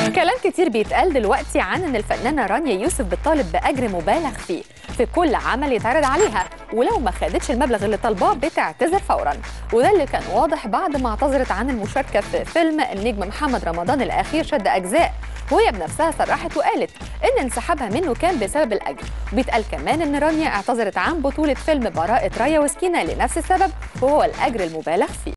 كلام كتير بيتقال دلوقتي عن ان الفنانه رانيا يوسف بتطالب باجر مبالغ فيه في كل عمل يتعرض عليها، ولو ما خدتش المبلغ اللي طالباه بتعتذر فورا. وده اللي كان واضح بعد ما اعتذرت عن المشاركه في فيلم النجم محمد رمضان الاخير شد اجزاء، وهي بنفسها صرحت وقالت ان انسحابها منه كان بسبب الاجر. بيتقال كمان ان رانيا اعتذرت عن بطوله فيلم براءة رايا وسكينه لنفس السبب، وهو الاجر المبالغ فيه.